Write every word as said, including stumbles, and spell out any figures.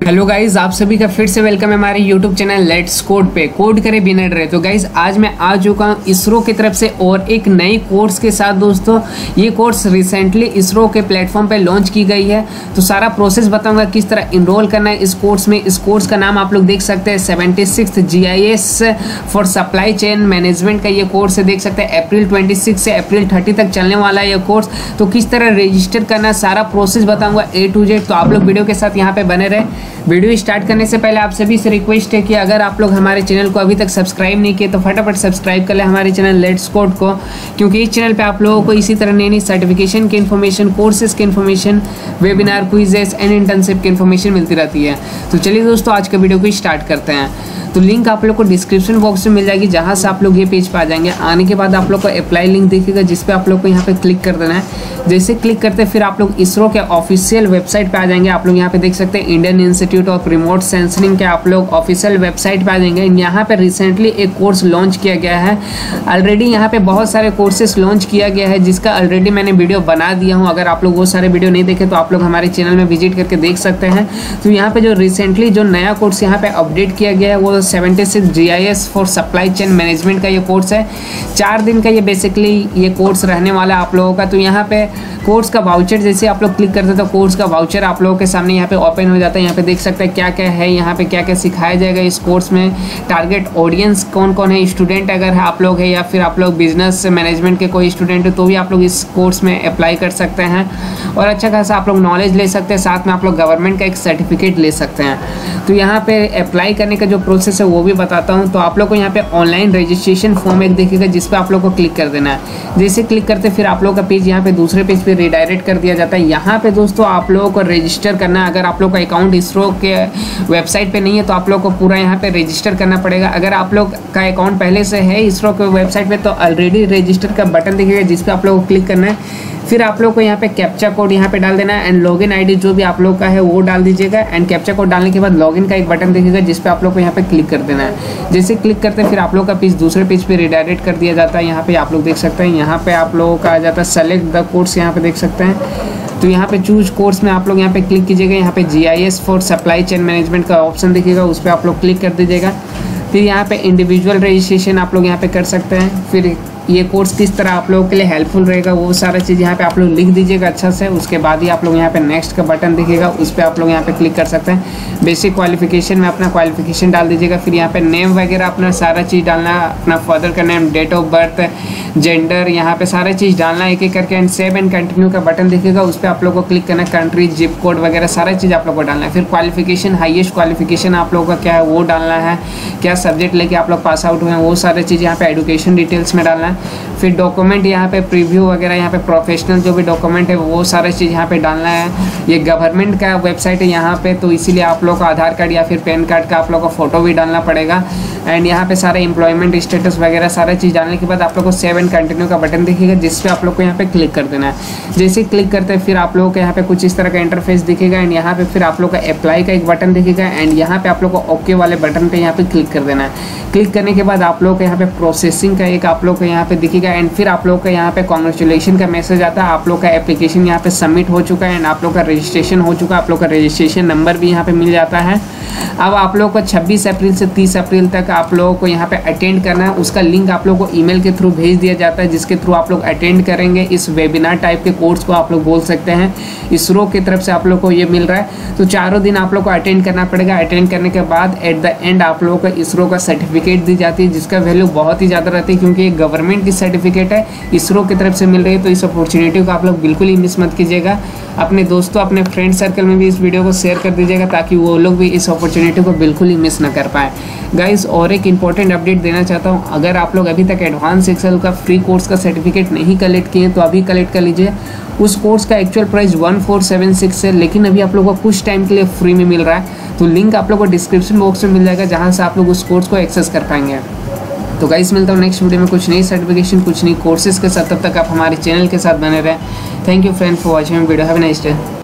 Hello guys, आप सभी का फिर से वेलकम है हमारे यूट्यूब चैनल लेट्स कोड पे। कोड करे बिना डरे। तो गाइज आज मैं आ चुका हूँ इसरो की तरफ से और एक नई कोर्स के साथ। दोस्तों ये कोर्स रिसेंटली इसरो के प्लेटफॉर्म पे लॉन्च की गई है। तो सारा प्रोसेस बताऊंगा किस तरह इनरोल करना है इस कोर्स में। इस कोर्स का नाम आप लोग देख सकते हैं seventy six G I S for supply chain management का ये कोर्स है। देख सकते हैं अप्रैल ट्वेंटी सिक्स से अप्रैल थर्टी तक चलने वाला है ये कोर्स। तो किस तरह रजिस्टर करना है सारा प्रोसेस बताऊंगा ए टू जेड। तो आप लोग वीडियो के साथ यहाँ पे बने रहे। वीडियो स्टार्ट करने से पहले आप सभी से रिक्वेस्ट है कि अगर आप लोग हमारे चैनल को अभी तक सब्सक्राइब नहीं किए तो फटाफट सब्सक्राइब कर ले हमारे चैनल लेट्स कोड को, क्योंकि इस चैनल पे आप लोगों को इसी तरह नई नई सर्टिफिकेशन की इन्फॉर्मेशन, कोर्सेज की information, webinar, quizzes and internship की इन्फॉर्मेशन मिलती रहती है। तो चलिए दोस्तों आज का वीडियो को स्टार्ट करते हैं। तो लिंक आप लोग को डिस्क्रिप्शन बॉक्स में मिल जाएगी, जहाँ से आप लोग ये पेज पे आ जाएंगे। आने के बाद आप लोग को अप्लाई लिंक दिखेगा जिस पे आप लोग को यहाँ पे क्लिक कर देना है। जैसे क्लिक करते फिर आप लोग इसरो के ऑफिशियल वेबसाइट पे आ जाएंगे। आप लोग यहाँ पे देख सकते हैं Indian Institute of Remote Sensing के आप लोग ऑफिशियल वेबसाइट पे आ जाएंगे। यहाँ पे रिसेंटली एक कोर्स लॉन्च किया गया है। ऑलरेडी यहाँ पे बहुत सारे कोर्सेस लॉन्च किया गया है जिसका ऑलरेडी मैंने वीडियो बना दिया हूँ। अगर आप लोग वो सारे वीडियो नहीं देखे तो आप लोग हमारे चैनल में विजिट करके देख सकते हैं। तो यहाँ पे जो रिसेंटली जो नया कोर्स यहाँ पे अपडेट किया गया है वो seventy six G I S for supply chain management का ये कोर्स है। चार दिन का ये बेसिकली ये कोर्स रहने वाला है आप लोगों का। तो यहाँ पे कोर्स का वाउचर जैसे आप लोग क्लिक करते हैं तो कोर्स का वाउचर आप लोगों के सामने यहाँ पे ओपन हो जाता है। यहाँ पे देख सकते हैं क्या क्या है, यहाँ पे क्या क्या सिखाया जाएगा इस कोर्स में। टारगेट ऑडियंस कौन कौन है, स्टूडेंट अगर आप लोग है या फिर आप लोग बिजनेस मैनेजमेंट के कोई स्टूडेंट हो तो भी आप लोग इस कोर्स में अप्लाई कर सकते हैं और अच्छा खासा आप लोग नॉलेज ले सकते हैं। साथ में आप लोग गवर्नमेंट का एक सर्टिफिकेट ले सकते हैं। तो यहाँ पे अप्लाई करने का जो प्रोसेस है वो भी बताता हूँ। तो आप लोग को यहाँ पे ऑनलाइन रजिस्ट्रेशन फॉर्म एक दिखेगा जिस पे आप लोग को क्लिक कर देना है। जैसे क्लिक करते फिर आप लोग का पेज यहाँ पे दूसरे पेज पे रिडायरेक्ट कर दिया जाता है। यहाँ पे दोस्तों आप लोगों को रजिस्टर करना है। अगर आप लोग का अकाउंट इसरो के वेबसाइट पे नहीं है तो आप लोग को पूरा यहाँ पे रजिस्टर करना पड़ेगा। अगर आप लोग का अकाउंट पहले से है इसरो के वेबसाइट पे तो ऑलरेडी रजिस्टर का बटन दिखेगा जिस पे आप लोग को क्लिक करना है। फिर आप लोग को यहाँ पे कैप्चा कोड यहाँ पे डाल देना है एंड लॉगिन आईडी जो भी आप लोग का है वो डाल दीजिएगा। एंड कैप्चा कोड डालने के बाद लॉगिन का एक बटन दिखेगा जिस पे आप लोग को यहाँ पे क्लिक कर देना है। जैसे क्लिक करते हैं फिर आप लोग का पेज दूसरे पेज पे रिडायरेक्ट कर दिया जाता है। यहाँ पे आप लोग देख सकते हैं, यहाँ पे आप लोगों का आ जाता है सेलेक्ट द कोर्स। यहाँ पे देख सकते हैं तो यहाँ पे चूज कोर्स में आप लोग यहाँ पे क्लिक कीजिएगा। यहाँ पे G I S for supply chain management का ऑप्शन दिखेगा, उस पर आप लोग क्लिक कर दीजिएगा। फिर यहाँ पे इंडिविजुअल रजिस्ट्रेशन आप लोग यहाँ पे कर सकते हैं। फिर ये कोर्स किस तरह आप लोगों के लिए हेल्पफुल रहेगा वो सारा चीज़ यहाँ पे आप लोग लिख दीजिएगा अच्छा से। उसके बाद ही आप लोग यहाँ पे नेक्स्ट का बटन दिखेगा, उस पर आप लोग यहाँ पे क्लिक कर सकते हैं। बेसिक क्वालिफिकेशन में अपना क्वालिफिकेशन डाल दीजिएगा। फिर यहाँ पे नेम वगैरह अपना सारा चीज़ डालना, अपना फादर का name, date of birth, gender, यहाँ पे सारा चीज़ डालना एक एक करके। एंड सेव एंड कंटिन्यू का बटन दिखेगा, उस पर आप लोग को क्लिक करना। कंट्री, जिप कोड वगैरह सारा चीज़ आप लोग को डालना है। फिर क्वालिफिकेशन, हाईएस्ट क्वालिफिकेशन आप लोगों का क्या है वो डालना है। क्या सब्जेक्ट लेके आप लोग पास आउट हुए हैं वो सारी चीज़ यहाँ पे एजुकेशन डिटेल्स में डालना है। फिर डॉक्यूमेंट यहाँ पे प्रीव्यू वगैरह, यहाँ पे प्रोफेशनल जो भी डॉक्यूमेंट है वो सारा चीज़ यहाँ पे डालना है। ये गवर्नमेंट का वेबसाइट है यहाँ पे, तो इसीलिए आप लोग को आधार कार्ड या फिर पैन कार्ड का आप लोग को फोटो भी डालना पड़ेगा। एंड यहाँ पे सारे एम्प्लॉयमेंट स्टेटस वगैरह सारा चीज़ डालने के बाद आप लोग को सेव एंड कंटिन्यू का बटन दिखेगा जिस पे आप लोग को यहाँ पे क्लिक कर देना है। जैसे क्लिक करते हैं फिर आप लोगों को यहाँ पे कुछ इस तरह का इंटरफेस दिखेगा। एंड यहाँ पे फिर आप लोग का अप्लाई का एक बटन दिखेगा एंड यहाँ पे आप लोग को ओके वाले बटन पे यहाँ पे क्लिक कर देना है। क्लिक करने के बाद आप लोग को यहाँ पे प्रोसेसिंग का एक आप लोग को यहाँ पे दिखेगा। एंड फिर आप लोग का यहाँ पे कॉन्ग्रेचुलेशन का मैसेज आता है। आप लोग का एप्लीकेशन यहाँ पे सबमिट हो चुका है एंड आप लोग का रजिस्ट्रेशन हो चुका है। आप लोग का रजिस्ट्रेशन नंबर भी यहाँ पे मिल जाता है। अब आप लोग को छब्बीस अप्रैल से तीस अप्रैल तक आप लोगों को यहाँ पे अटेंड करना है। उसका लिंक आप लोग को ईमेल के थ्रू भेज दिया जाता है जिसके थ्रू आप लोग अटेंड करेंगे। इस वेबिनार टाइप के कोर्स को आप लोग बोल सकते हैं, इसरो की तरफ से आप लोग को ये मिल रहा है। तो चारों दिन आप लोग को अटेंड करना पड़ेगा। अटेंड करने के बाद एट द एंड आप लोगों को इसरो का सर्टिफिकेट दी जाती है जिसका वैल्यू बहुत ही ज़्यादा रहती है, क्योंकि ये गवर्नमेंट की सर्टिफिकेट है, इसरो की तरफ से मिल रही है। तो इस अपॉर्चुनिटी को आप लोग बिल्कुल ही मिस मत कीजिएगा। अपने दोस्तों, अपने फ्रेंड सर्कल में भी इस वीडियो को शेयर कर दीजिएगा ताकि वो लोग भी इस अपॉर्चुनिटी को बिल्कुल ही मिस ना कर पाए। गाइस और एक इंपॉर्टेंट अपडेट देना चाहता हूँ, अगर आप लोग अभी तक एडवांस एक्सेल का फ्री कोर्स का सर्टिफिकेट नहीं कलेक्ट किए तो अभी कलेक्ट कर लीजिए। उस कोर्स का actual price one four seven six है, लेकिन अभी आप लोगों को कुछ टाइम के लिए फ्री में मिल रहा है। तो लिंक आप लोग को डिस्क्रिप्शन बॉक्स में मिल जाएगा जहाँ से आप लोग उस कोर्स को एक्सेस कर पाएंगे। तो गाइस मिलता हूँ नेक्स्ट वीडियो में कुछ नई सर्टिफिकेशन, कुछ नई कोर्सेज के साथ। तब तक आप हमारे चैनल के साथ बने रहें। Thank you friend for watching video. Have a nice day.